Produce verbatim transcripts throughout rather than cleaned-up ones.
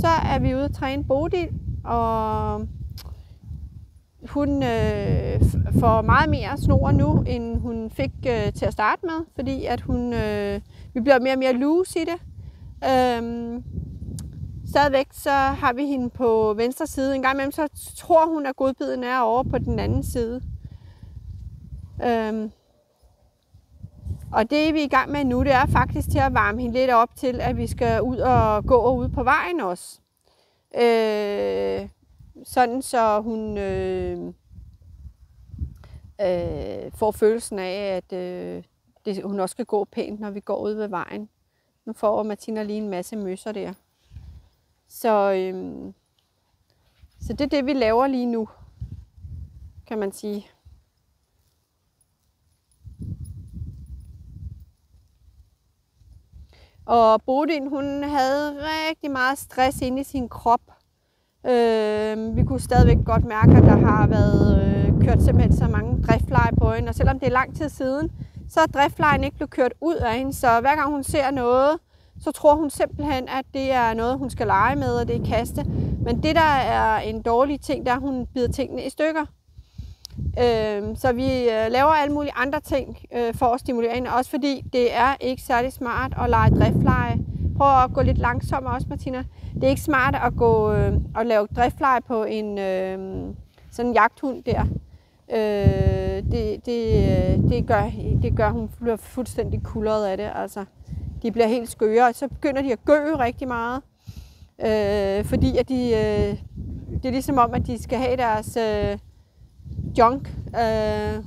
så er vi ude at træne Bodil, og hun øh, får meget mere snor nu, end hun fik øh, til at starte med, fordi at hun, øh, vi bliver mere og mere loose i det. Øhm, stadigvæk så har vi hende på venstre side. En gang imellem så tror hun, at godbiden er over på den anden side. Øhm, og det vi er i gang med nu, det er faktisk til at varme hende lidt op til, at vi skal ud og gå ud på vejen også. Øh, sådan så hun øh, øh, får følelsen af, at øh, det, hun også skal gå pænt, når vi går ud ved vejen. Nu får Martina lige en masse møsser der. Så, øh, så det er det, vi laver lige nu, kan man sige. Og Bodil, hun havde rigtig meget stress inde i sin krop. Øh, vi kunne stadigvæk godt mærke, at der har været øh, kørt simpelthen så mange driftleje på hende. Og selvom det er lang tid siden, så er driftlejen ikke blevet kørt ud af hende. Så hver gang hun ser noget, så tror hun simpelthen, at det er noget, hun skal lege med, og det er kaste. Men det, der er en dårlig ting, der er, at hun bider tingene i stykker. Øh, så vi øh, laver alle mulige andre ting øh, for at stimulere hende. Også fordi det er ikke særlig smart at lege driftleje. Prøv at gå lidt langsommere også, Martina. Det er ikke smart at gå øh, og lave driftleje på en øh, sådan en jagthund der. Øh, det, det, det, gør, det gør, hun bliver fuldstændig kuldret af det. Altså, de bliver helt skøre, og så begynder de at gø rigtig meget. Øh, fordi at de, øh, det er ligesom om, at de skal have deres øh, junk øh,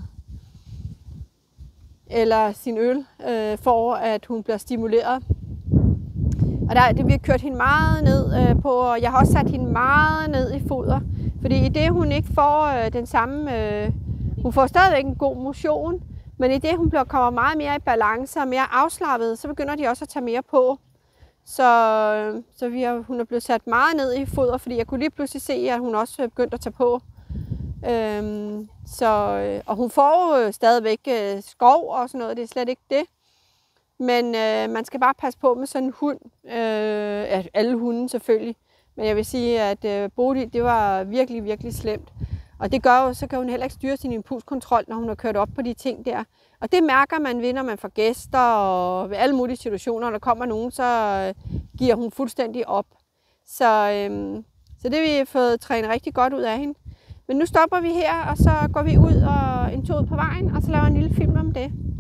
eller sin øl, øh, for at hun bliver stimuleret. Og der, det, vi har kørt hende meget ned øh, på, og jeg har også sat hende meget ned i foder. Fordi i det, hun ikke får øh, den samme, øh, hun får stadigvæk en god motion, men i det, hun bliver, kommer meget mere i balance og mere afslappet, så begynder de også at tage mere på. Så, øh, så vi har, hun er blevet sat meget ned i foder, fordi jeg kunne lige pludselig se, at hun også begyndte at tage på. Øhm, så, øh, og hun får jo stadigvæk øh, skov og sådan noget, det er slet ikke det. Men øh, man skal bare passe på med sådan en hund. Øh, alle hunde selvfølgelig. Men jeg vil sige, at øh, Bodil, det var virkelig, virkelig slemt. Og det gør jo, så kan hun heller ikke styre sin impulskontrol, når hun har kørt op på de ting der. Og det mærker man ved, når man får gæster og ved alle mulige situationer. Når der kommer nogen, så øh, giver hun fuldstændig op. Så, øh, så det har vi fået trænet rigtig godt ud af hende. Men nu stopper vi her, og så går vi ud og en tur ud på vejen, og så laver en lille film om det.